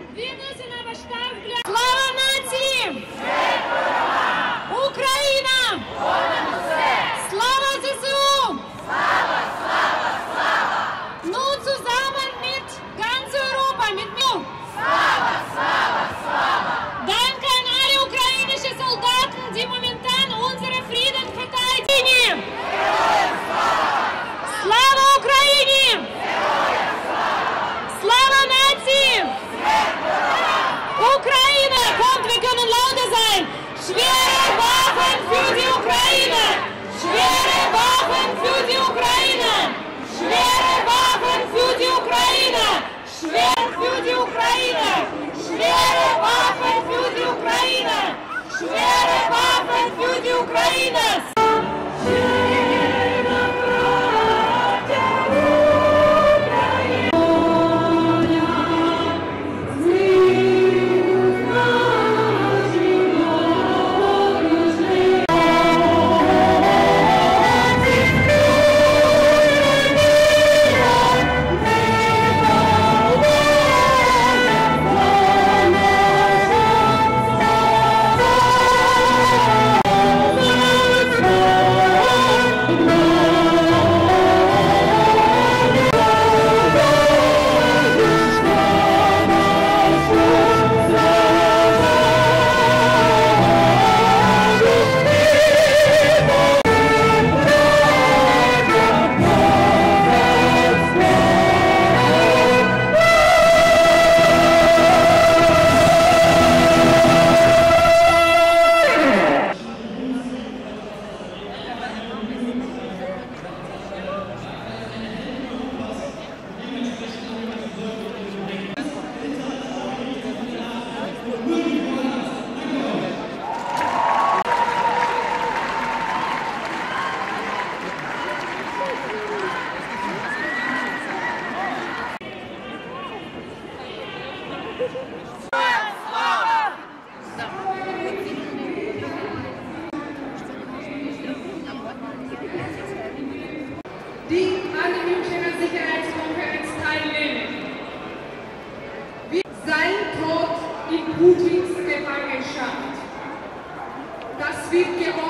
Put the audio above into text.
Wir müssen aber stark bleiben. Слава нации! Украина! Слава ЗСУ! Nun zusammen mit ganz Europa, mit mir. Danke an alle ukrainische Soldaten, die momentan unseren Frieden verteidigen. Слава Украине! Слава нации! Ukraine! Kommt, wir können lauter sein! Schwere Waffen für die Ukraine! Schwere Waffen für die Ukraine! Schwere Waffen für die Ukraine! Schwer für die Ukraine! Schwere Waffen für die Ukraine! Schwere Waffen für die Ukraine! Die an der Münchner Sicherheitskonferenz teilnehmen. Sein Tod in Putins Gefangenschaft. Das wird gewonnen.